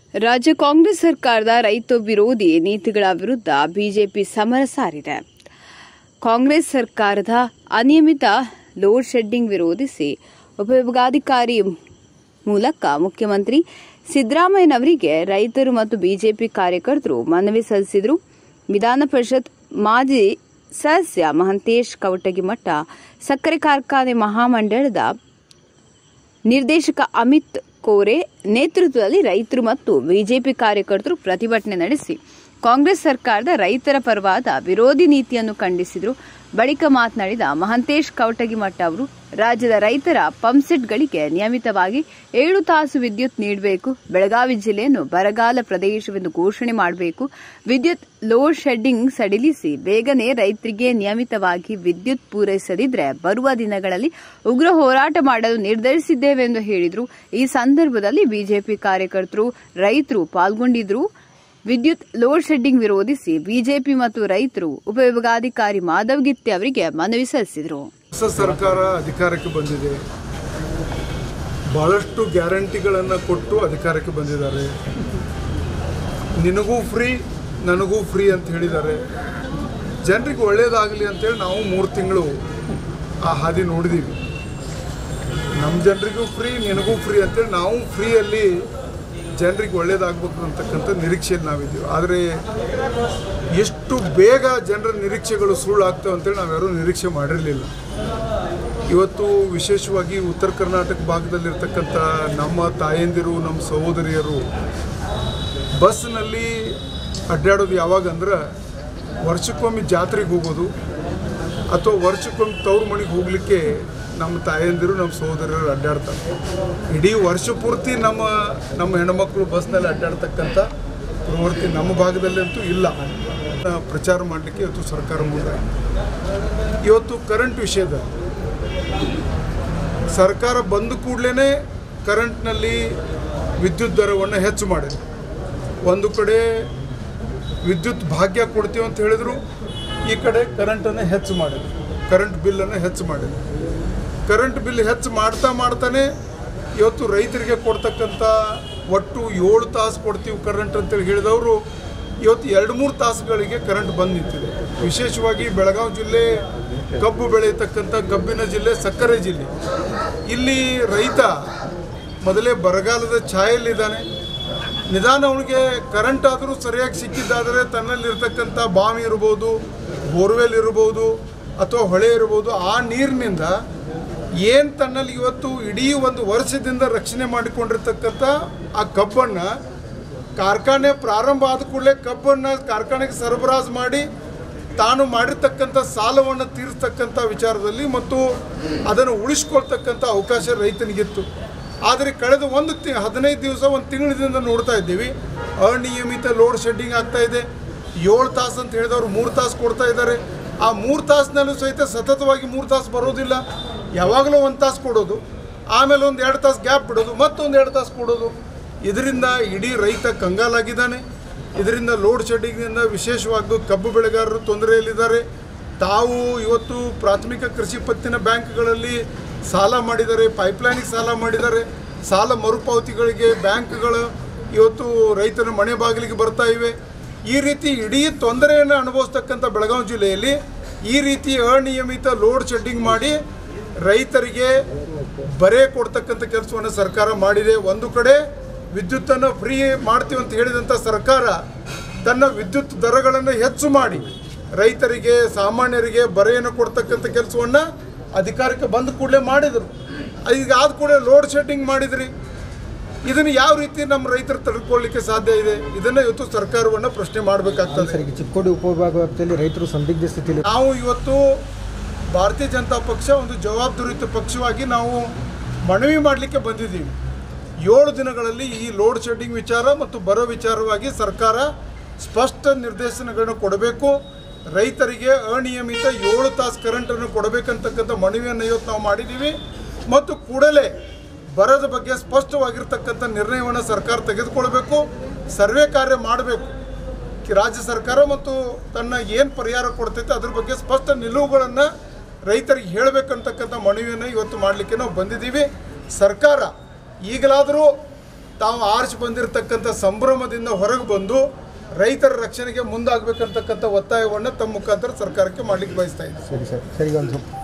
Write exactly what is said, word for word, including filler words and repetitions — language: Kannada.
ರಾಜ್ಯ ಕಾಂಗ್ರೆಸ್ ಸರ್ಕಾರದ ರೈತ ವಿರೋಧಿ ನೀತಿಗಳ ವಿರುದ್ಧ ಬಿಜೆಪಿ ಸಮರ ಸಾರಿದೆ. ಕಾಂಗ್ರೆಸ್ ಸರ್ಕಾರದ ಅನಿಯಮಿತ ಲೋಡ್ ಶೆಡ್ಡಿಂಗ್ ವಿರೋಧಿಸಿ ಉಪವಿಭಾಗಾಧಿಕಾರಿ ಮೂಲಕ ಮುಖ್ಯಮಂತ್ರಿ ಸಿದ್ದರಾಮಯ್ಯನವರಿಗೆ ರೈತರು ಮತ್ತು ಬಿಜೆಪಿ ಕಾರ್ಯಕರ್ತರು ಮನವಿ ಸಲ್ಲಿಸಿದರು. ವಿಧಾನ ಪರಿಷತ್ ಮಾಜಿ ಸದಸ್ಯ ಮಹಂತೇಶ್ ಕವಟಗಿಮಠ, ಸಕ್ಕರೆ ಕಾರ್ಖಾನೆ ಮಹಾಮಂಡಳದ ನಿರ್ದೇಶಕ ಅಮಿತ್ ಕೋರೆ ನೇತೃತ್ವದಲ್ಲಿ ರೈತರು ಮತ್ತು ಬಿಜೆಪಿ ಕಾರ್ಯಕರ್ತರು ಪ್ರತಿಭಟನೆ ನಡೆಸಿ ಕಾಂಗ್ರೆಸ್ ಸರ್ಕಾರದ ರೈತರ ಪರವಾದ ವಿರೋಧಿ ನೀತಿಯನ್ನು ಖಂಡಿಸಿದರು. ಬಳಿಕ ಮಾತನಾಡಿದ ಮಹಂತೇಶ್ ಕವಟಗಿಮಠ ಅವರು, ರಾಜ್ಯದ ರೈತರ ಪಂಪ್ಸೆಟ್ಗಳಿಗೆ ನಿಯಮಿತವಾಗಿ ಏಳು ತಾಸು ವಿದ್ಯುತ್ ನೀಡಬೇಕು. ಬೆಳಗಾವಿ ಜಿಲ್ಲೆಯನ್ನು ಬರಗಾಲ ಪ್ರದೇಶವೆಂದು ಘೋಷಣೆ ಮಾಡಬೇಕು. ವಿದ್ಯುತ್ ಲೋಡ್ ಶೆಡ್ಡಿಂಗ್ ಸಡಿಲಿಸಿ ಬೇಗನೆ ರೈತರಿಗೆ ನಿಯಮಿತವಾಗಿ ವಿದ್ಯುತ್ ಪೂರೈಸದಿದ್ದರೆ ಬರುವ ದಿನಗಳಲ್ಲಿ ಉಗ್ರ ಹೋರಾಟ ಮಾಡಲು ನಿರ್ಧರಿಸಿದ್ದೇವೆ ಎಂದು ಹೇಳಿದರು. ಈ ಸಂದರ್ಭದಲ್ಲಿ ಬಿಜೆಪಿ ಕಾರ್ಯಕರ್ತರು, ರೈತರು ಪಾಲ್ಗೊಂಡಿದ್ದರು. ವಿದ್ಯುತ್ ಲೋಡ್ ಶೆಡ್ಡಿಂಗ್ ವಿರೋಧಿಸಿ ಬಿಜೆಪಿ ಮತ್ತು ರೈತರು ಉಪವಿಭಾಗಾಧಿಕಾರಿ ಮಾಧವ್ ಗಿತ್ತೆ ಅವರಿಗೆ ಮನವಿ ಸಲ್ಲಿಸಿದರು. ಹೊಸ ಸರ್ಕಾರ ಅಧಿಕಾರಕ್ಕೆ ಬಂದಿದೆ, ಬಹಳಷ್ಟು ಗ್ಯಾರಂಟಿಗಳನ್ನು ಕೊಟ್ಟು ಅಧಿಕಾರಕ್ಕೆ ಬಂದಿದ್ದಾರೆ. ನಿನಗೂ ಫ್ರೀ ನನಗೂ ಫ್ರೀ ಅಂತ ಹೇಳಿದ್ದಾರೆ. ಜನರಿಗೆ ಒಳ್ಳೆಯದಾಗಲಿ ಅಂತೇಳಿ ನಾವು ಮೂರು ತಿಂಗಳು ಆ ಹಾದಿ ನೋಡಿದ್ದೀವಿ. ನಮ್ಮ ಜನರಿಗೂ ಫ್ರೀ ನಿನಗೂ ಫ್ರೀ ಅಂತೇಳಿ ನಾವು ಫ್ರೀಯಲ್ಲಿ ಜನರಿಗೆ ಒಳ್ಳೇದಾಗಬೇಕು ಅಂತಕ್ಕಂಥ ನಿರೀಕ್ಷೆಯಲ್ಲಿ ನಾವಿದ್ದೀವಿ. ಆದರೆ ಎಷ್ಟು ಬೇಗ ಜನರ ನಿರೀಕ್ಷೆಗಳು ಸುಳ್ಳಾಗ್ತವೆ ಅಂತೇಳಿ ನಾವ್ಯಾರೂ ನಿರೀಕ್ಷೆ ಮಾಡಿರಲಿಲ್ಲ. ಇವತ್ತು ವಿಶೇಷವಾಗಿ ಉತ್ತರ ಕರ್ನಾಟಕ ಭಾಗದಲ್ಲಿರ್ತಕ್ಕಂಥ ನಮ್ಮ ತಾಯಂದಿರು, ನಮ್ಮ ಸಹೋದರಿಯರು ಬಸ್ನಲ್ಲಿ ಅಡ್ಡಾಡೋದು ಯಾವಾಗಂದ್ರೆ ವರ್ಷಕ್ಕೊಮ್ಮೆ ಜಾತ್ರೆಗೆ ಹೋಗೋದು ಅಥವಾ ವರ್ಷಕ್ಕೊಮ್ಮೆ ತವ್ರ ಮನೆಗೆ ಹೋಗಲಿಕ್ಕೆ ನಮ್ಮ ತಾಯಂದಿರು, ನಮ್ಮ ಸಹೋದರರು ಅಡ್ಡಾಡ್ತಾರೆ. ಇಡೀ ವರ್ಷ ಪೂರ್ತಿ ನಮ್ಮ ನಮ್ಮ ಹೆಣ್ಮಕ್ಳು ಬಸ್ನಲ್ಲಿ ಅಡ್ಡಾಡ್ತಕ್ಕಂಥ ಪ್ರವೃತ್ತಿ ನಮ್ಮ ಭಾಗದಲ್ಲಂತೂ ಇಲ್ಲ. ಪ್ರಚಾರ ಮಾಡಲಿಕ್ಕೆ ಇವತ್ತು ಸರ್ಕಾರ ಮುಂದೆ ಇವತ್ತು ಕರೆಂಟ್ ವಿಷಯದಲ್ಲಿ ಸರ್ಕಾರ ಬಂದ ಕೂಡಲೇ ಕರೆಂಟ್ನಲ್ಲಿ ವಿದ್ಯುತ್ ದರವನ್ನು ಹೆಚ್ಚು ಮಾಡಿದೆ. ಒಂದು ಕಡೆ ವಿದ್ಯುತ್ ಭಾಗ್ಯ ಕೊಡ್ತೀವಿ ಅಂತ ಹೇಳಿದರು, ಈ ಕಡೆ ಕರೆಂಟನ್ನು ಹೆಚ್ಚು ಮಾಡಿದ್ರು, ಕರೆಂಟ್ ಬಿಲ್ಲನ್ನು ಹೆಚ್ಚು ಮಾಡಿದ್ರು. ಕರೆಂಟ್ ಬಿಲ್ ಹೆಚ್ಚು ಮಾಡ್ತಾ ಮಾಡ್ತಾನೆ ಇವತ್ತು ರೈತರಿಗೆ ಕೊಡ್ತಕ್ಕಂಥ ಒಟ್ಟು ಏಳು ತಾಸು ಕೊಡ್ತೀವಿ ಕರೆಂಟ್ ಅಂತೇಳಿ ಹೇಳಿದವರು ಇವತ್ತು ಎರಡು ಮೂರು ತಾಸುಗಳಿಗೆ ಕರೆಂಟ್ ಬಂದು ನಿಂತಿದೆ. ವಿಶೇಷವಾಗಿ ಬೆಳಗಾವಿ ಜಿಲ್ಲೆ ಕಬ್ಬು ಬೆಳೆಯತಕ್ಕಂಥ ಕಬ್ಬಿನ ಜಿಲ್ಲೆ, ಸಕ್ಕರೆ ಜಿಲ್ಲೆ. ಇಲ್ಲಿ ರೈತ ಮೊದಲೇ ಬರಗಾಲದ ಛಾಯೆಯಲ್ಲಿದ್ದಾನೆ. ನಿಧಾನ ಅವನಿಗೆ ಕರೆಂಟ್ ಆದರೂ ಸರಿಯಾಗಿ ಸಿಕ್ಕಿದ್ದಾದರೆ ತನ್ನಲ್ಲಿರ್ತಕ್ಕಂಥ ಬಾವಿ ಇರ್ಬೋದು, ಬೋರ್ವೆಲ್ ಇರ್ಬೋದು ಅಥವಾ ಹೊಳೆ ಇರ್ಬೋದು, ಆ ನೀರಿನಿಂದ ಏನು ತನ್ನಲ್ಲಿ ಇವತ್ತು ಇಡೀ ಒಂದು ವರ್ಷದಿಂದ ರಕ್ಷಣೆ ಮಾಡಿಕೊಂಡಿರ್ತಕ್ಕಂಥ ಆ ಕಬ್ಬನ್ನು ಕಾರ್ಖಾನೆ ಪ್ರಾರಂಭ ಆದ ಕೂಡಲೇ ಕಬ್ಬನ್ನು ಕಾರ್ಖಾನೆಗೆ ಸರಬರಾಜು ಮಾಡಿ ತಾನು ಮಾಡಿರ್ತಕ್ಕಂಥ ಸಾಲವನ್ನು ತೀರಿಸ್ತಕ್ಕಂಥ ವಿಚಾರದಲ್ಲಿ ಮತ್ತು ಅದನ್ನು ಉಳಿಸ್ಕೊಳ್ತಕ್ಕಂಥ ಅವಕಾಶ ರೈತನಿಗಿತ್ತು. ಆದರೆ ಕಳೆದ ಒಂದು ತಿ ಹದಿನೈದು ದಿವಸ ಒಂದು ತಿಂಗಳಿಂದ ನೋಡ್ತಾ ಇದ್ದೀವಿ, ಅನಿಯಮಿತ ಲೋಡ್ ಶೆಡ್ಡಿಂಗ್ ಆಗ್ತಾ ಇದೆ. ಏಳು ತಾಸು ಅಂತ ಹೇಳಿದವರು ಮೂರು ತಾಸು ಕೊಡ್ತಾ ಇದ್ದಾರೆ. ಆ ಮೂರು ತಾಸಿನಲ್ಲೂ ಸಹಿತ ಸತತವಾಗಿ ಮೂರು ತಾಸು ಬರೋದಿಲ್ಲ. ಯಾವಾಗಲೂ ಒಂದು ತಾಸು ಕೊಡೋದು, ಆಮೇಲೆ ಒಂದು ಎರಡು ತಾಸು ಗ್ಯಾಪ್ ಬಿಡೋದು, ಮತ್ತೊಂದು ಎರಡು ತಾಸು ಕೊಡೋದು. ಇದರಿಂದ ಇಡೀ ರೈತ ಕಂಗಾಲಾಗಿದ್ದಾನೆ. ಇದರಿಂದ ಲೋಡ್ ಶೆಡ್ಡಿಂಗ್ನಿಂದ ವಿಶೇಷವಾಗಿ ಕಬ್ಬು ಬೆಳೆಗಾರರು ತೊಂದರೆಯಲ್ಲಿದ್ದಾರೆ. ತಾವು ಇವತ್ತು ಪ್ರಾಥಮಿಕ ಕೃಷಿ ಪತ್ತಿನ ಬ್ಯಾಂಕ್ಗಳಲ್ಲಿ ಸಾಲ ಮಾಡಿದ್ದಾರೆ, ಪೈಪ್ಲೈನಿಗೆ ಸಾಲ ಮಾಡಿದ್ದಾರೆ. ಸಾಲ ಮರುಪಾವತಿಗಳಿಗೆ ಬ್ಯಾಂಕ್ಗಳು ಇವತ್ತು ರೈತರ ಮನೆ ಬಾಗಿಲಿಗೆ ಬರ್ತಾ ಇವೆ. ಈ ರೀತಿ ಇಡೀ ತೊಂದರೆಯನ್ನು ಅನುಭವಿಸ್ತಕ್ಕಂಥ ಬೆಳಗಾವಿ ಜಿಲ್ಲೆಯಲ್ಲಿ ಈ ರೀತಿ ಅನಿಯಮಿತ ಲೋಡ್ ಶೆಡ್ಡಿಂಗ್ ಮಾಡಿ ರೈತರಿಗೆ ಬರೆ ಕೊಡ್ತಕ್ಕಂಥ ಕೆಲಸವನ್ನು ಸರ್ಕಾರ ಮಾಡಿದೆ. ಒಂದು ಕಡೆ ವಿದ್ಯುತ್ತನ್ನು ಫ್ರೀ ಮಾಡ್ತೀವಿ ಅಂತ ಹೇಳಿದಂಥ ಸರ್ಕಾರ ತನ್ನ ವಿದ್ಯುತ್ ದರಗಳನ್ನು ಹೆಚ್ಚು ಮಾಡಿ ರೈತರಿಗೆ, ಸಾಮಾನ್ಯರಿಗೆ ಬರೆಯನ್ನು ಕೊಡ್ತಕ್ಕಂಥ ಕೆಲಸವನ್ನು ಅಧಿಕಾರಕ್ಕೆ ಬಂದ ಕೂಡಲೇ ಮಾಡಿದರು. ಈಗ ಆದ ಕೂಡಲೇ ಲೋಡ್ ಶೆಡ್ಡಿಂಗ್ ಮಾಡಿದ್ರಿ. ಇದನ್ನು ಯಾವ ರೀತಿ ನಮ್ಮ ರೈತರು ತಡ್ಕೊಳ್ಳಿಕ್ಕೆ ಸಾಧ್ಯ ಇದೆ? ಇದನ್ನು ಇವತ್ತು ಸರ್ಕಾರವನ್ನು ಪ್ರಶ್ನೆ ಮಾಡಬೇಕಾಗ್ತದೆ. ಚಿಕ್ಕೋಡಿ ಉಪವಿಭಾಗದಲ್ಲಿ ರೈತರು ಸಂದಿಗ್ಧ ಸ್ಥಿತಿಯಲ್ಲಿ ನಾವು ಇವತ್ತು ಭಾರತೀಯ ಜನತಾ ಪಕ್ಷ ಒಂದು ಜವಾಬ್ದಾರಿಯುತ ಪಕ್ಷವಾಗಿ ನಾವು ಮನವಿ ಮಾಡಲಿಕ್ಕೆ ಬಂದಿದ್ದೀವಿ. ಏಳು ದಿನಗಳಲ್ಲಿ ಈ ಲೋಡ್ ಶೆಡ್ಡಿಂಗ್ ವಿಚಾರ ಮತ್ತು ಬರೋ ವಿಚಾರವಾಗಿ ಸರ್ಕಾರ ಸ್ಪಷ್ಟ ನಿರ್ದೇಶನಗಳನ್ನು ಕೊಡಬೇಕು. ರೈತರಿಗೆ ಅನಿಯಮಿತ ಏಳು ತಾಸು ಕರೆಂಟನ್ನು ಕೊಡಬೇಕಂತಕ್ಕಂಥ ಮನವಿಯನ್ನು ಇವತ್ತು ನಾವು ಮಾಡಿದ್ದೀವಿ. ಮತ್ತು ಕೂಡಲೇ ಬರದ ಬಗ್ಗೆ ಸ್ಪಷ್ಟವಾಗಿರ್ತಕ್ಕಂಥ ನಿರ್ಣಯವನ್ನು ಸರ್ಕಾರ ತೆಗೆದುಕೊಳ್ಬೇಕು. ಸರ್ವೆ ಕಾರ್ಯ ಮಾಡಬೇಕು. ರಾಜ್ಯ ಸರ್ಕಾರ ಮತ್ತು ತನ್ನ ಏನು ಪರಿಹಾರ ಕೊಡ್ತೈತೆ ಅದ್ರ ಬಗ್ಗೆ ಸ್ಪಷ್ಟ ನಿಲುವುಗಳನ್ನು ರೈತರಿಗೆ ಹೇಳಬೇಕಂತಕ್ಕಂಥ ಮನವಿಯನ್ನು ಇವತ್ತು ಮಾಡಲಿಕ್ಕೆ ನಾವು ಬಂದಿದ್ದೀವಿ. ಸರ್ಕಾರ ಈಗಲಾದರೂ ತಾವು ಆರ್ಚ್ ಬಂದಿರತಕ್ಕಂಥ ಸಂಭ್ರಮದಿಂದ ಹೊರಗೆ ಬಂದು ರೈತರ ರಕ್ಷಣೆಗೆ ಮುಂದಾಗಬೇಕಂತಕ್ಕಂಥ ಒತ್ತಾಯವನ್ನು ತಮ್ಮ ಮುಖಾಂತರ ಸರ್ಕಾರಕ್ಕೆ ಮಾಡಲಿಕ್ಕೆ ಬಯಸ್ತಾ ಇದ್ದಾರೆ. ಸರಿ ಸರ್ ಸರಿ ಒಂದು